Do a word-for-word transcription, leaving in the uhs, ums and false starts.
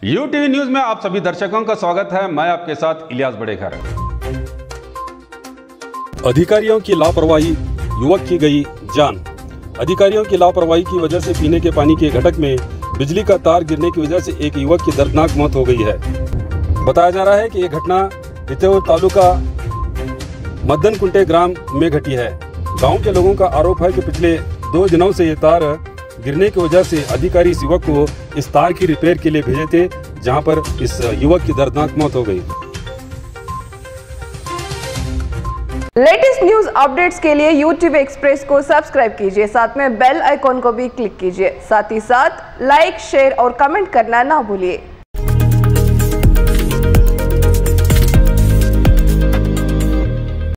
You TV news में आप सभी दर्शकों का स्वागत है। मैं आपके साथ इलियास बड़ेखर। अधिकारियों की लापरवाही, युवक की गई जान। अधिकारियों की लापरवाही की वजह से पीने के पानी के घटक में बिजली का तार गिरने की वजह से एक युवक की दर्दनाक मौत हो गई है। बताया जा रहा है कि यह घटना इतेवर तालुका मदनकुंटे ग्राम में घटी है। गांव के लोगों का आरोप है कि पिछले दो दिनों से ये तार गिरने की वजह से अधिकारी इस युवक को इस तार की रिपेयर के लिए भेजे थे, जहां पर इस युवक की दर्दनाक मौत हो गई। लेटेस्ट न्यूज अपडेट्स के लिए यूट्यूब एक्सप्रेस को सब्सक्राइब कीजिए, साथ में बेल आइकॉन को भी क्लिक कीजिए। साथ ही साथ लाइक, शेयर और कमेंट करना ना भूलिए।